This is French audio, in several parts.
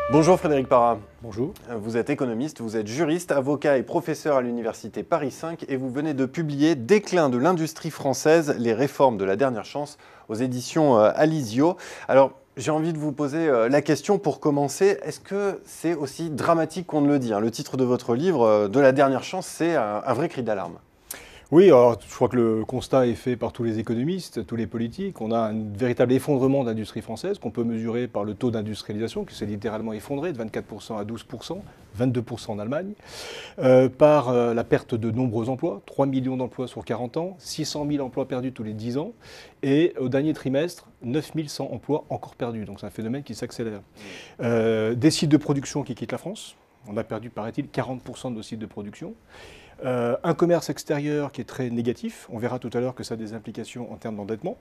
Bonjour Frédéric Parra. Bonjour. Vous êtes économiste, vous êtes juriste, avocat et professeur à l'université Paris 5 et vous venez de publier Déclin de l'industrie française, les réformes de la dernière chance aux éditions Alizio. Alors j'ai envie de vous poser la question pour commencer, est-ce que c'est aussi dramatique qu'on ne le dit, hein? Le titre de votre livre, De la dernière chance, c'est un vrai cri d'alarme. Oui, alors je crois que le constat est fait par tous les économistes, tous les politiques. On a un véritable effondrement de l'industrie française qu'on peut mesurer par le taux d'industrialisation qui s'est littéralement effondré de 24% à 12%, 22% en Allemagne, par la perte de nombreux emplois, 3 millions d'emplois sur 40 ans, 600 000 emplois perdus tous les 10 ans, et au dernier trimestre, 9 100 emplois encore perdus. Donc c'est un phénomène qui s'accélère. Des sites de production qui quittent la France. On a perdu, paraît-il, 40% de nos sites de production. Un commerce extérieur qui est très négatif. On verra tout à l'heure que ça a des implications en termes d'endettement.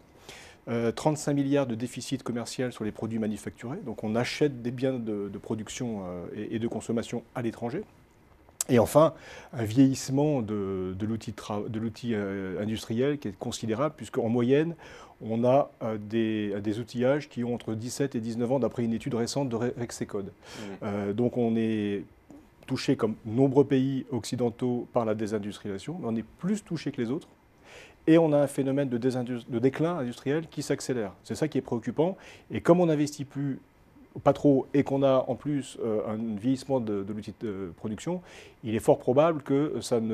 35 milliards de déficit commercial sur les produits manufacturés. Donc on achète des biens de production et de consommation à l'étranger. Et enfin, un vieillissement de l'outil industriel qui est considérable, puisqu'en moyenne, on a des outillages qui ont entre 17 et 19 ans, d'après une étude récente de Rexecode. Donc on est touché comme nombreux pays occidentaux par la désindustrialisation, mais on est plus touché que les autres. Et on a un phénomène de déclin industriel qui s'accélère. C'est ça qui est préoccupant. Et comme on n'investit plus pas trop et qu'on a en plus un vieillissement de l'outil de production, il est fort probable que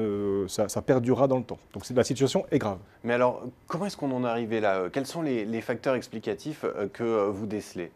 ça perdurera dans le temps. Donc la situation est grave. Mais alors, comment est-ce qu'on en est arrivé là? Quels sont les facteurs explicatifs que vous décelez?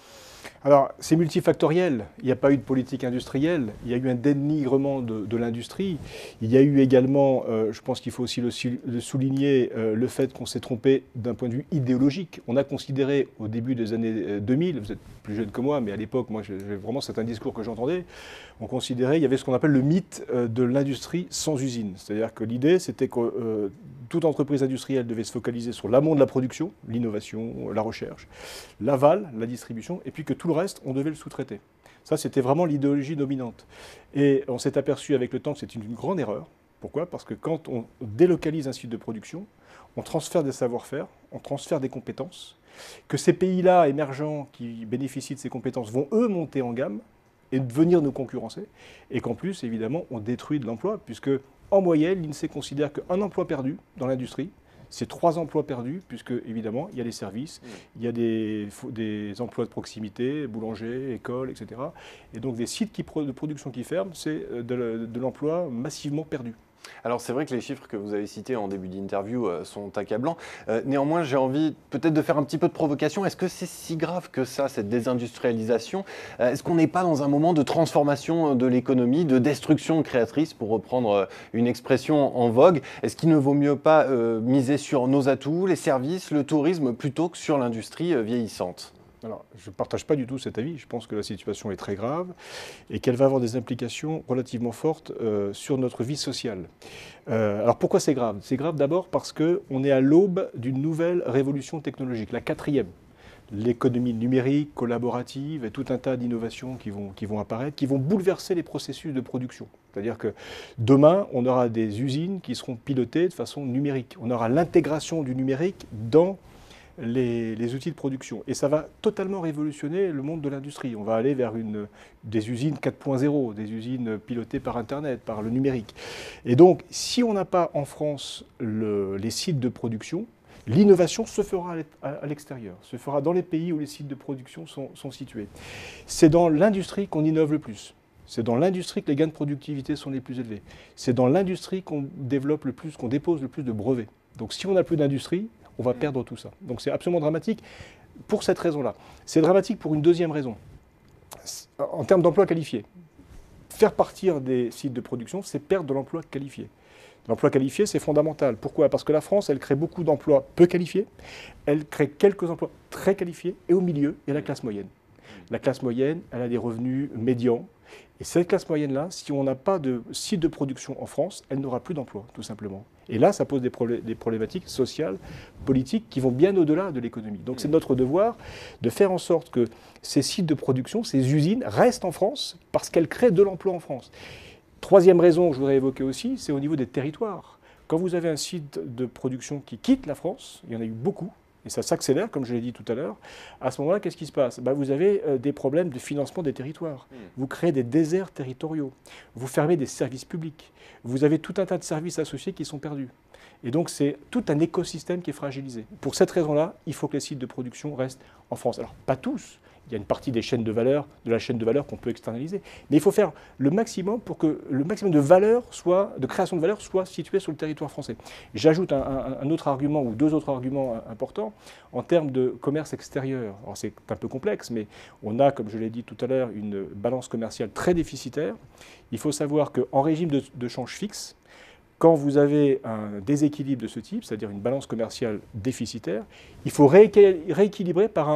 Alors, c'est multifactoriel. Il n'y a pas eu de politique industrielle. Il y a eu un dénigrement de l'industrie. Il y a eu également, je pense qu'il faut aussi le souligner, le fait qu'on s'est trompé d'un point de vue idéologique. On a considéré au début des années 2000, vous êtes plus jeune que moi, mais à l'époque, moi, vraiment, c'est un discours que j'entendais. On considérait, il y avait ce qu'on appelle le mythe de l'industrie sans usine. C'est-à-dire que l'idée, c'était que toute entreprise industrielle devait se focaliser sur l'amont de la production, l'innovation, la recherche, l'aval, la distribution, et puis que tout le reste, on devait le sous-traiter. Ça, c'était vraiment l'idéologie dominante. Et on s'est aperçu avec le temps que c'est une grande erreur. Pourquoi? Parce que quand on délocalise un site de production, on transfère des savoir-faire, on transfère des compétences, que ces pays-là émergents qui bénéficient de ces compétences vont, eux, monter en gamme et venir nous concurrencer, et qu'en plus, évidemment, on détruit de l'emploi, puisque en moyenne, l'INSEE considère qu'un emploi perdu dans l'industrie, c'est 3 emplois perdus, puisque évidemment, il y a des services, il y a des emplois de proximité, boulangers, écoles, etc. Et donc des sites de production qui ferment, c'est de l'emploi massivement perdu. Alors c'est vrai que les chiffres que vous avez cités en début d'interview sont accablants. Néanmoins, j'ai envie peut-être de faire un petit peu de provocation. Est-ce que c'est si grave que ça, cette désindustrialisation? Est-ce qu'on n'est pas dans un moment de transformation de l'économie, de destruction créatrice, pour reprendre une expression en vogue? Est-ce qu'il ne vaut mieux pas miser sur nos atouts, les services, le tourisme, plutôt que sur l'industrie vieillissante? Alors, je ne partage pas du tout cet avis. Je pense que la situation est très grave et qu'elle va avoir des implications relativement fortes sur notre vie sociale. Alors pourquoi c'est grave? C'est grave d'abord parce qu'on est à l'aube d'une nouvelle révolution technologique, la 4e. L'économie numérique, collaborative et tout un tas d'innovations qui vont apparaître, qui vont bouleverser les processus de production. C'est-à-dire que demain, on aura des usines qui seront pilotées de façon numérique. On aura l'intégration du numérique dans les outils de production. Et ça va totalement révolutionner le monde de l'industrie. On va aller vers des usines 4.0, des usines pilotées par Internet, par le numérique. Et donc, si on n'a pas en France les sites de production, l'innovation se fera à l'extérieur, se fera dans les pays où les sites de production sont situés. C'est dans l'industrie qu'on innove le plus. C'est dans l'industrie que les gains de productivité sont les plus élevés. C'est dans l'industrie qu'on développe le plus, qu'on dépose le plus de brevets. Donc si on n'a plus d'industrie, on va perdre tout ça. Donc c'est absolument dramatique pour cette raison-là. C'est dramatique pour une deuxième raison. En termes d'emploi qualifié, faire partir des sites de production, c'est perdre de l'emploi qualifié. L'emploi qualifié, c'est fondamental. Pourquoi? Parce que la France, elle crée beaucoup d'emplois peu qualifiés, elle crée quelques emplois très qualifiés, et au milieu, il y a la classe moyenne. La classe moyenne, elle a des revenus médians. Et cette classe moyenne-là, si on n'a pas de site de production en France, elle n'aura plus d'emploi, tout simplement. Et là, ça pose des problématiques sociales, politiques, qui vont bien au-delà de l'économie. Donc c'est notre devoir de faire en sorte que ces sites de production, ces usines, restent en France, parce qu'elles créent de l'emploi en France. Troisième raison que je voudrais évoquer aussi, c'est au niveau des territoires. Quand vous avez un site de production qui quitte la France, il y en a eu beaucoup, et ça s'accélère, comme je l'ai dit tout à l'heure, à ce moment-là, qu'est-ce qui se passe? Vous avez des problèmes de financement des territoires. Vous créez des déserts territoriaux. Vous fermez des services publics. Vous avez tout un tas de services associés qui sont perdus. Et donc, c'est tout un écosystème qui est fragilisé. Pour cette raison-là, il faut que les sites de production restent en France. Alors, pas tous. Il y a une partie des chaînes de valeur, de la chaîne de valeur qu'on peut externaliser. Mais il faut faire le maximum pour que le maximum de valeur de création de valeur soit situé sur le territoire français. J'ajoute un autre argument ou deux autres arguments importants en termes de commerce extérieur. Alors c'est un peu complexe, mais on a, comme je l'ai dit tout à l'heure, une balance commerciale très déficitaire. Il faut savoir qu'en régime de change fixe, quand vous avez un déséquilibre de ce type, c'est-à-dire une balance commerciale déficitaire, il faut rééquilibrer par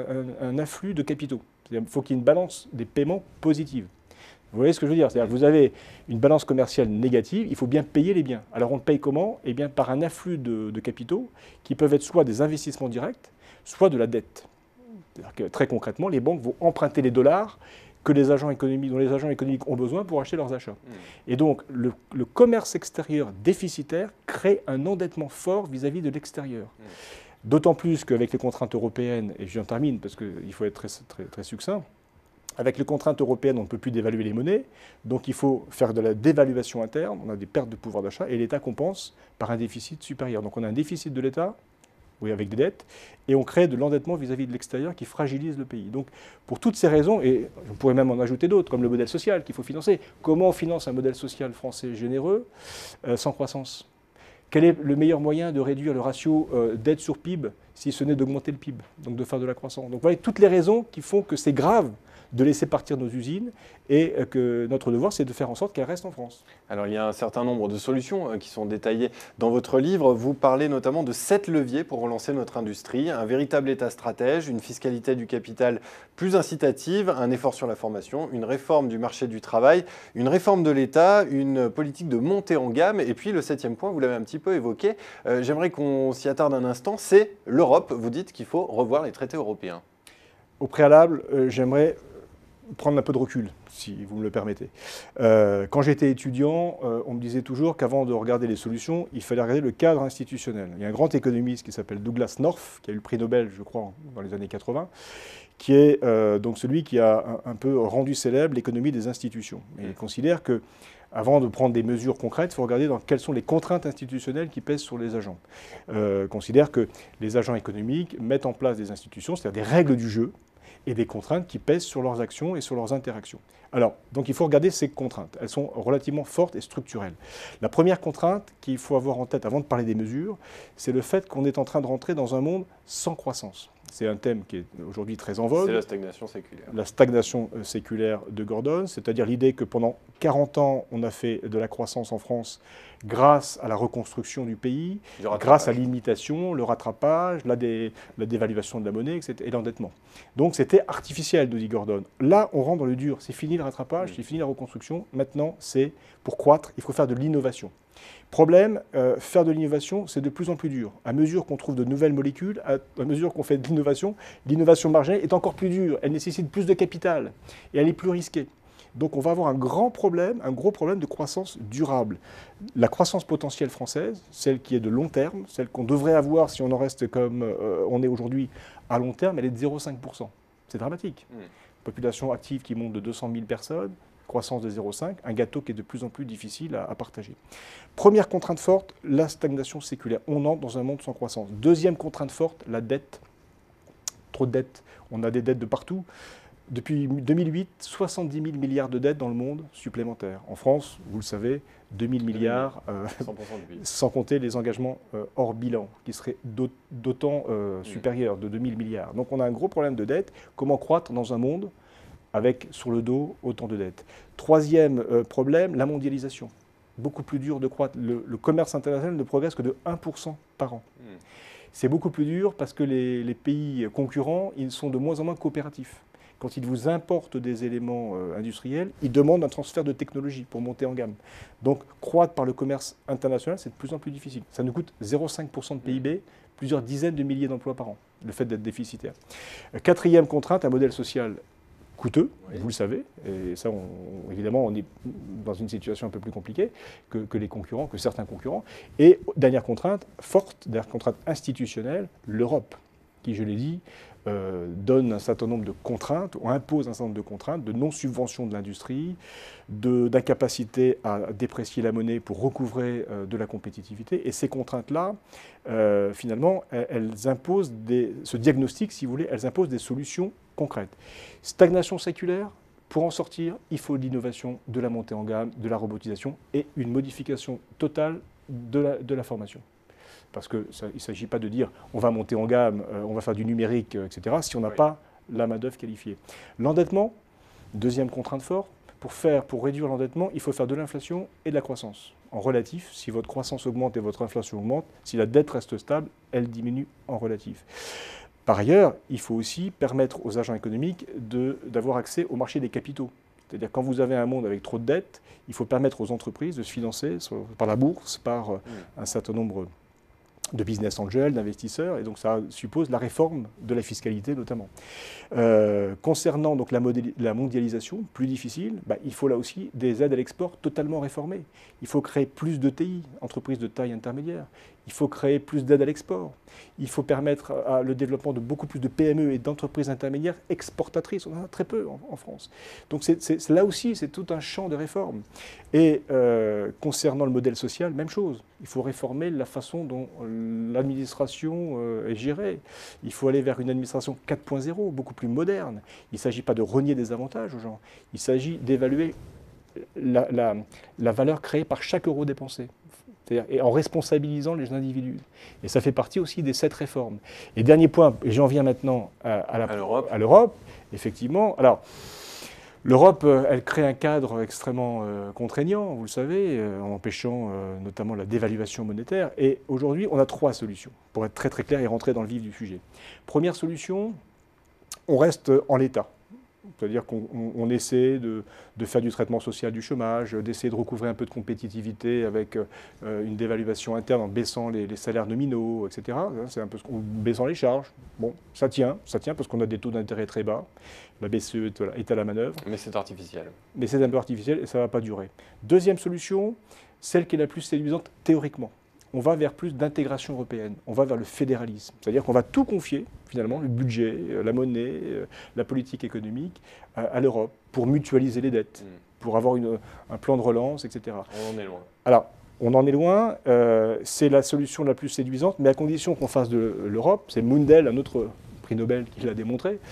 un afflux de capitaux. Il faut qu'il y ait une balance des paiements positive. Vous voyez ce que je veux dire? C'est-à-dire que vous avez une balance commerciale négative, il faut bien payer les biens. Alors on le paye comment? Eh bien par un afflux de capitaux qui peuvent être soit des investissements directs, soit de la dette. C'est-à-dire que très concrètement, les banques vont emprunter les dollars dont les agents économiques ont besoin pour acheter leurs achats. Et donc, le commerce extérieur déficitaire crée un endettement fort vis-à-vis de l'extérieur. D'autant plus qu'avec les contraintes européennes, et j'en termine parce qu'il faut être très succinct, avec les contraintes européennes, on ne peut plus dévaluer les monnaies, donc il faut faire de la dévaluation interne, on a des pertes de pouvoir d'achat, et l'État compense par un déficit supérieur. Donc on a un déficit de l'État, oui, avec des dettes, et on crée de l'endettement vis-à-vis de l'extérieur qui fragilise le pays. Donc, pour toutes ces raisons, et je pourrais même en ajouter d'autres, comme le modèle social qu'il faut financer. Comment on finance un modèle social français généreux sans croissance? Quel est le meilleur moyen de réduire le ratio dette sur PIB, si ce n'est d'augmenter le PIB, donc de faire de la croissance? Donc, voilà toutes les raisons qui font que c'est grave de laisser partir nos usines et que notre devoir, c'est de faire en sorte qu'elles restent en France. Alors, il y a un certain nombre de solutions qui sont détaillées dans votre livre. Vous parlez notamment de 7 leviers pour relancer notre industrie, un véritable État stratège, une fiscalité du capital plus incitative, un effort sur la formation, une réforme du marché du travail, une réforme de l'État, une politique de montée en gamme. Et puis, le 7e point, vous l'avez un petit peu évoqué, j'aimerais qu'on s'y attarde un instant, c'est l'Europe. Vous dites qu'il faut revoir les traités européens. Au préalable, j'aimerais prendre un peu de recul, si vous me le permettez. Quand j'étais étudiant, on me disait toujours qu'avant de regarder les solutions, il fallait regarder le cadre institutionnel. Il y a un grand économiste qui s'appelle Douglas North, qui a eu le prix Nobel, je crois, dans les années 80, qui est donc celui qui a un peu rendu célèbre l'économie des institutions. Et il considère que avant de prendre des mesures concrètes, il faut regarder quelles sont les contraintes institutionnelles qui pèsent sur les agents. Il considère que les agents économiques mettent en place des institutions, c'est-à-dire des règles du jeu, et des contraintes qui pèsent sur leurs actions et sur leurs interactions. Alors, donc il faut regarder ces contraintes. Elles sont relativement fortes et structurelles. La première contrainte qu'il faut avoir en tête avant de parler des mesures, c'est le fait qu'on est en train de rentrer dans un monde sans croissance. C'est un thème qui est aujourd'hui très en vogue. C'est la stagnation séculaire. La stagnation séculaire de Gordon, c'est-à-dire l'idée que pendant 40 ans, on a fait de la croissance en France grâce à la reconstruction du pays, grâce à l'imitation, le rattrapage, la dévaluation de la monnaie, etc., et l'endettement. Donc c'était artificiel, nous dit Gordon. Là, on rentre dans le dur. C'est fini le rattrapage, c'est fini la reconstruction. Maintenant, c'est pour croître, il faut faire de l'innovation. Problème, faire de l'innovation, c'est de plus en plus dur. À mesure qu'on trouve de nouvelles molécules, à mesure qu'on fait de l'innovation marginale est encore plus dure. Elle nécessite plus de capital et elle est plus risquée. Donc on va avoir un gros problème de croissance durable. La croissance potentielle française, celle qui est de long terme, celle qu'on devrait avoir si on en reste comme on est aujourd'hui à long terme, elle est de 0,5%. C'est dramatique. Population active qui monte de 200 000 personnes, croissance de 0,5, un gâteau qui est de plus en plus difficile à partager. Première contrainte forte, la stagnation séculaire. On entre dans un monde sans croissance. Deuxième contrainte forte, la dette. Trop de dettes. On a des dettes de partout. Depuis 2008, 70 000 milliards de dettes dans le monde supplémentaires. En France, vous le savez, 2 000 milliards, sans compter les engagements hors bilan, qui seraient d'autant supérieurs, de 2 000 milliards. Donc on a un gros problème de dette. Comment croître dans un monde avec sur le dos autant de dettes? Troisième problème, la mondialisation. Beaucoup plus dur de croître. Le commerce international ne progresse que de 1% par an. C'est beaucoup plus dur parce que les pays concurrents, ils sont de moins en moins coopératifs. Quand ils vous importent des éléments industriels, ils demandent un transfert de technologie pour monter en gamme. Donc, croître par le commerce international, c'est de plus en plus difficile. Ça nous coûte 0,5% de PIB, plusieurs dizaines de milliers d'emplois par an, le fait d'être déficitaire. Quatrième contrainte, un modèle social coûteux, Oui. vous le savez, et ça, évidemment, on est dans une situation un peu plus compliquée que les concurrents, que certains concurrents. Et dernière contrainte forte, dernière contrainte institutionnelle, l'Europe, qui, je l'ai dit, donne un certain nombre de contraintes, ou impose un certain nombre de contraintes, de non-subvention de l'industrie, d'incapacité à déprécier la monnaie pour recouvrer de la compétitivité. Et ces contraintes-là, finalement, elles imposent ce diagnostic, si vous voulez, elles imposent des solutions concrètes. Stagnation séculaire, pour en sortir, il faut de l'innovation, de la montée en gamme, de la robotisation et une modification totale de la formation. Parce qu'il ne s'agit pas de dire on va monter en gamme, on va faire du numérique, etc., si on n'a pas la main-d'œuvre qualifiée. L'endettement, deuxième contrainte forte, pour réduire l'endettement, il faut faire de l'inflation et de la croissance. En relatif, si votre croissance augmente et votre inflation augmente, si la dette reste stable, elle diminue en relatif. Par ailleurs, il faut aussi permettre aux agents économiques d'avoir accès au marché des capitaux. C'est-à-dire quand vous avez un monde avec trop de dettes, il faut permettre aux entreprises de se financer par la bourse, par un certain nombre de business angels, d'investisseurs, et donc ça suppose la réforme de la fiscalité notamment. Concernant donc la mondialisation, plus difficile, il faut là aussi des aides à l'export totalement réformées. Il faut créer plus de TI, entreprises de taille intermédiaire. Il faut créer plus d'aides à l'export. Il faut permettre le développement de beaucoup plus de PME et d'entreprises intermédiaires exportatrices. On en a très peu en France. Donc là aussi, c'est tout un champ de réformes. Et concernant le modèle social, même chose. Il faut réformer la façon dont l'administration est gérée. Il faut aller vers une administration 4.0, beaucoup plus moderne. Il ne s'agit pas de renier des avantages aux gens. Il s'agit d'évaluer la valeur créée par chaque euro dépensé. Et en responsabilisant les individus. Et ça fait partie aussi des 7 réformes. Et dernier point, et j'en viens maintenant à l'Europe, effectivement. Alors, l'Europe, elle crée un cadre extrêmement contraignant, vous le savez, en empêchant notamment la dévaluation monétaire. Et aujourd'hui, on a 3 solutions, pour être très très clair et rentrer dans le vif du sujet. Première solution, on reste en l'état. C'est-à-dire qu'on essaie de faire du traitement social du chômage, d'essayer de recouvrer un peu de compétitivité avec une dévaluation interne en baissant les salaires nominaux, etc. C'est un peu en baissant les charges. Bon, ça tient parce qu'on a des taux d'intérêt très bas. La BCE est à la manœuvre. Mais c'est artificiel. Mais c'est un peu artificiel et ça ne va pas durer. Deuxième solution, celle qui est la plus séduisante théoriquement. On va vers plus d'intégration européenne, on va vers le fédéralisme. C'est-à-dire qu'on va tout confier, finalement, le budget, la monnaie, la politique économique, à l'Europe, pour mutualiser les dettes, pour avoir un plan de relance, etc. On en est loin. Alors, on en est loin, c'est la solution la plus séduisante, mais à condition qu'on fasse de l'Europe, c'est Mundell, un autre prix Nobel qui l'a démontré,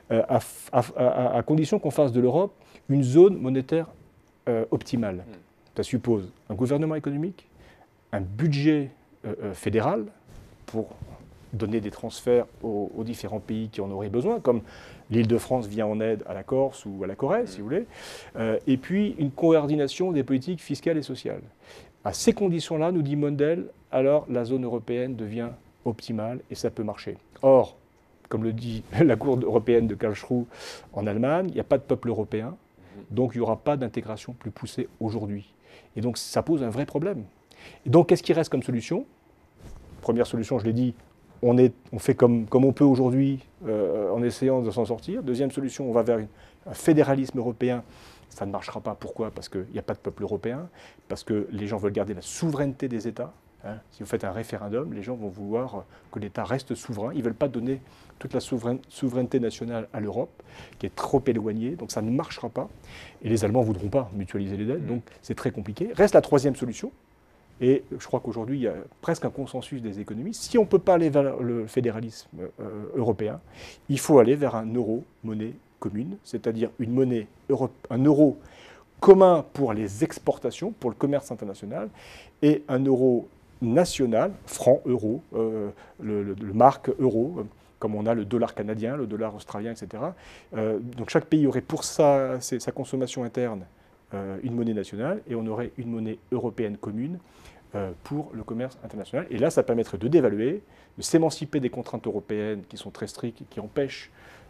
à condition qu'on fasse de l'Europe une zone monétaire optimale. Ça suppose un gouvernement économique, un budget fédéral pour donner des transferts aux différents pays qui en auraient besoin, comme l'Île-de-France vient en aide à la Corse ou à la Corrèze, si vous voulez, et puis une coordination des politiques fiscales et sociales. À ces conditions-là, nous dit Mundell, alors la zone européenne devient optimale et ça peut marcher. Or, comme le dit la Cour européenne de Karlsruhe en Allemagne, il n'y a pas de peuple européen, donc il n'y aura pas d'intégration plus poussée aujourd'hui. Et donc ça pose un vrai problème. Et donc, qu'est-ce qui reste comme solution? Première solution, je l'ai dit, on fait comme on peut aujourd'hui en essayant de s'en sortir. Deuxième solution, on va vers un fédéralisme européen. Ça ne marchera pas. Pourquoi? Parce qu'il n'y a pas de peuple européen, parce que les gens veulent garder la souveraineté des États. Si vous faites un référendum, les gens vont vouloir que l'État reste souverain. Ils ne veulent pas donner toute la souveraineté nationale à l'Europe, qui est trop éloignée, donc ça ne marchera pas. Et les Allemands ne voudront pas mutualiser les dettes, donc c'est très compliqué. Reste la troisième solution. Et je crois qu'aujourd'hui, il y a presque un consensus des économistes. Si on ne peut pas aller vers le fédéralisme européen, il faut aller vers un euro, monnaie commune, c'est-à-dire un euro commun pour les exportations, pour le commerce international, et un euro national, franc euro, le marque euro, comme on a le dollar canadien, le dollar australien, etc. Donc chaque pays aurait pour sa consommation interne une monnaie nationale, et on aurait une monnaie européenne commune pour le commerce international. Et là, ça permettrait de dévaluer, de s'émanciper des contraintes européennes qui sont très strictes et qui empêchent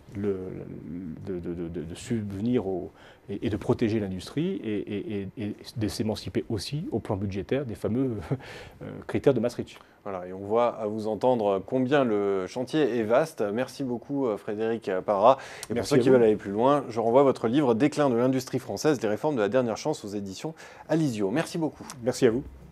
de subvenir et de protéger l'industrie et de s'émanciper aussi au plan budgétaire des fameux critères de Maastricht. Voilà, et on voit à vous entendre combien le chantier est vaste. Merci beaucoup Frédéric Parra. Et pour ceux qui veulent aller plus loin, je renvoie votre livre Déclin de l'industrie française, des réformes de la dernière chance aux éditions Alizio. Merci beaucoup. Merci à vous.